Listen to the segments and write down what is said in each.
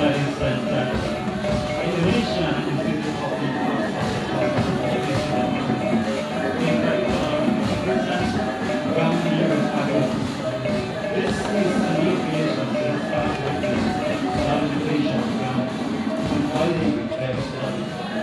ladies and gentlemen, Indonesia is the in particular represents bangli agama. This is a new creation that starts with this celebration from symbolic excellence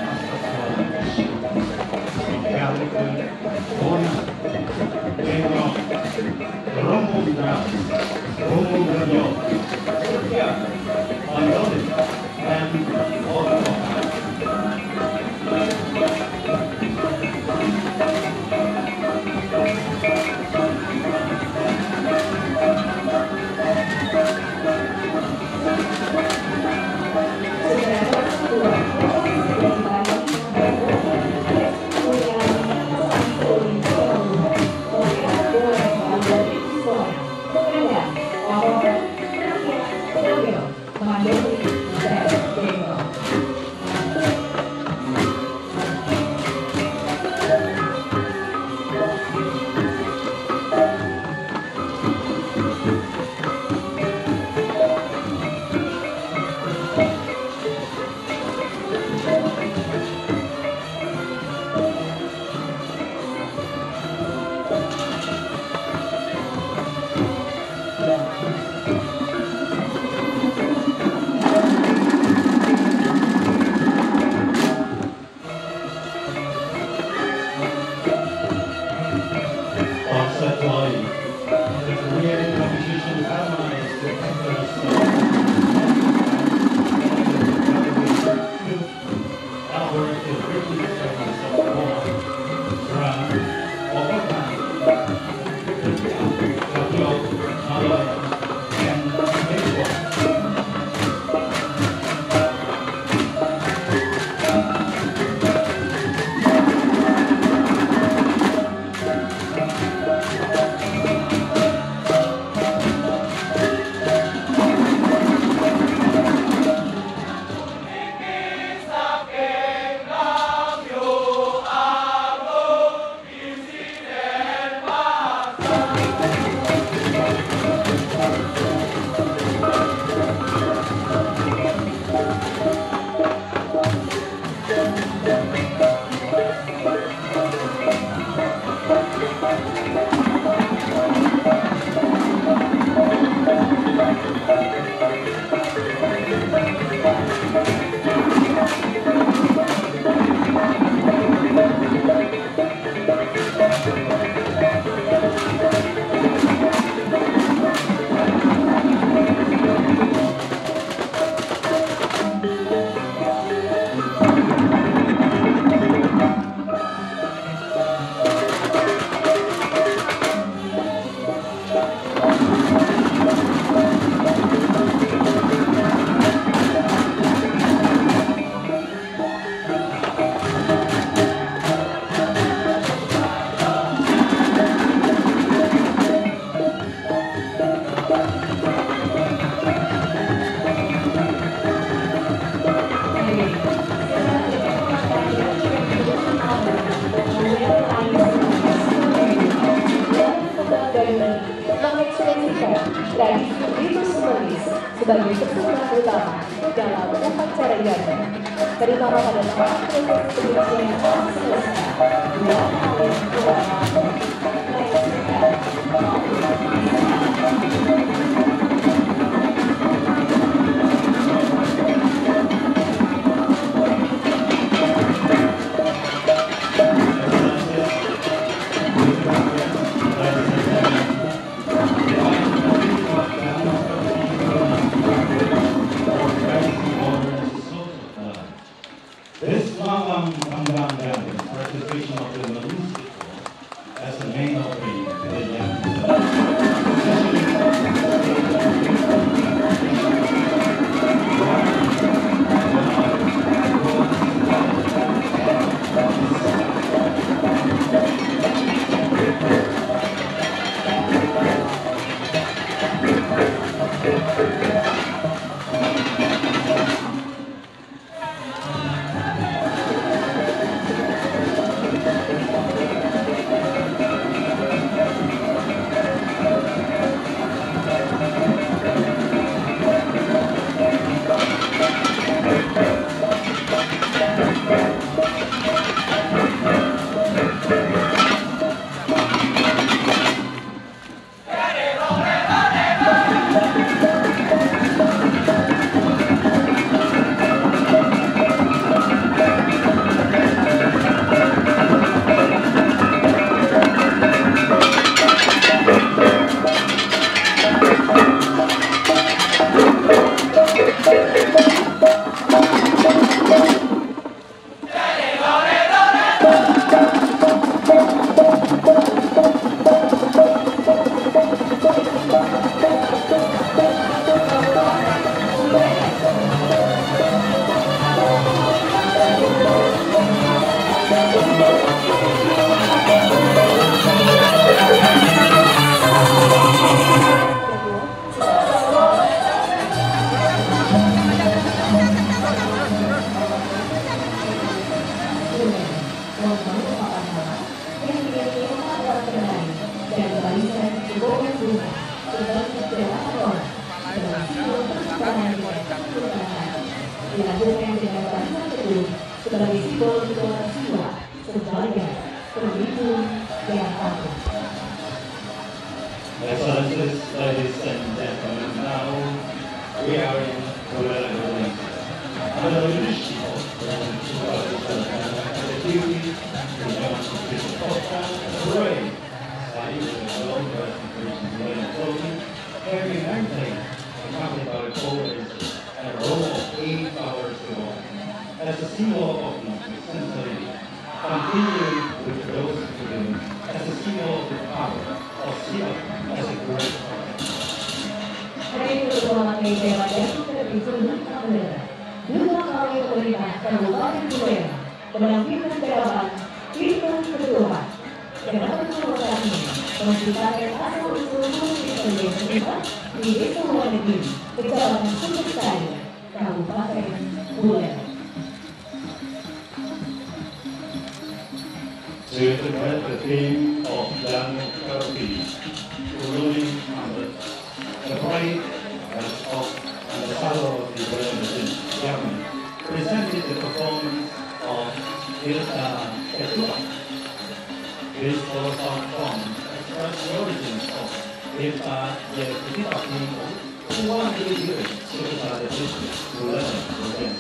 sebagai peserta utama dalam upacara ini. Terutama pada tahun yang dilanjutkan dengan barisan teduh sebagai simbol kedua jiwa sebagai pemicu yang agung. Excellencies, ladies and gentlemen, now we are in Buleleng. Under the leadership of the Juni, the young Koster, parade, starting with a long presentation clothing, carrying everything, accompanied by the chorus and a roll of 8 hours long. As a symbol of the sincerity, continuing with those who as a symbol of the power of Siva as a great power. Hari pertemuan meja dan terpisah kamera. Duta Pawai pemerintah Kabupaten Buleleng, Penampilan Penampilan, tito ketuaan. Dengan pertemuan ini, menceritakan asal usul Indonesia di Desa Negeri, Kecamatan Sumbersari, Kabupaten Buleleng. To interpret the theme of young Turkey, ruling under the pride of and the power of the Buleleng government, presented the performance of Duta. This was from express the origins of Duta yang kita people who want to live sekitar the district Buleleng.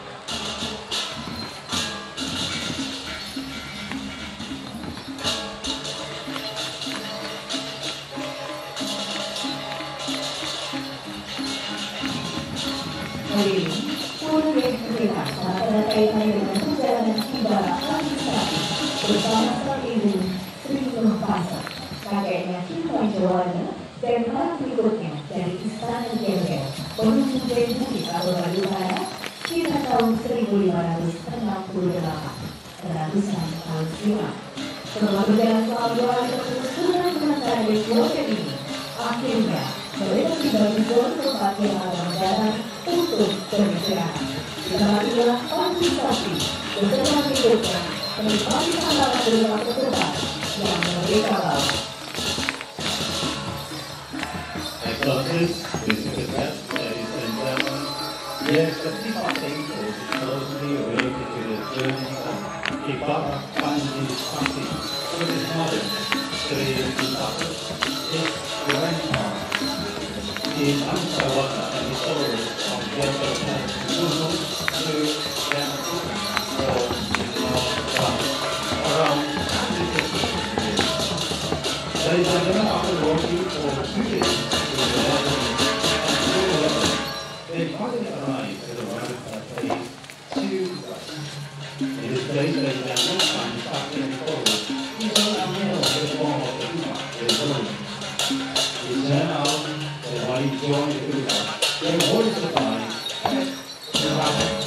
Hari ini, seluruh kita pada kaitannya dengan perjalanan tiba administrasi bersama sang ibu Sri Denpasar, kakeknya Cinta Jawanya, dan para berikutnya dari Istana Gembel menuju Bumi Kabupaten Utara pada tahun 1568, ratusan tahun silam. Setelah berjalan selama 2 hari terus sementara di keluarga ini, akhirnya mereka tiba di zona tempat yang ada mendarat untuk beristirahat. Di tempat inilah organisasi beserta berikutnya menikmati tantangan berupa ketupat yang merdeka laut. Excellencies, distinguished guests, ladies and gentlemen, yes, the Tipa temple is closely related to the journey of Tipa something. So this mother, Sri Denpasar, is grandma in Amsawata and the story of Jeffrey Dulu to around 150 years. Ladies and gentlemen, after working for 2 days, they finally arrived at the right place to rest. In this place, ladies and gentlemen, I'm starting forward. He's on a meal in the form of the Duta, the room. He turned out that while he joined the Duta, they were supplied